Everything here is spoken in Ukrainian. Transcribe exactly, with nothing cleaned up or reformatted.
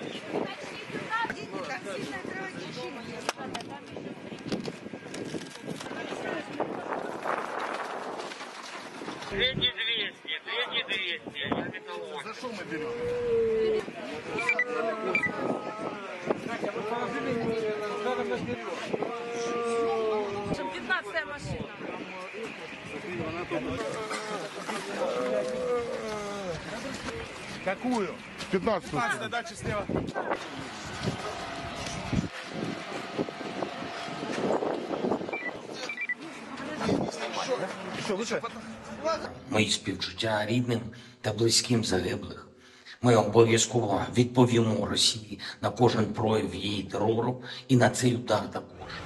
Третий двести, третий двести. За что мы берем? пятнадцатая машина. Какую? пятнадцатую. пятнадцатая, дальше слева. Что, лучше? Мої співчуття рідним та близьким загиблих. Ми обов'язково відповімо Росії на кожен прояв її терору і на цей удар також.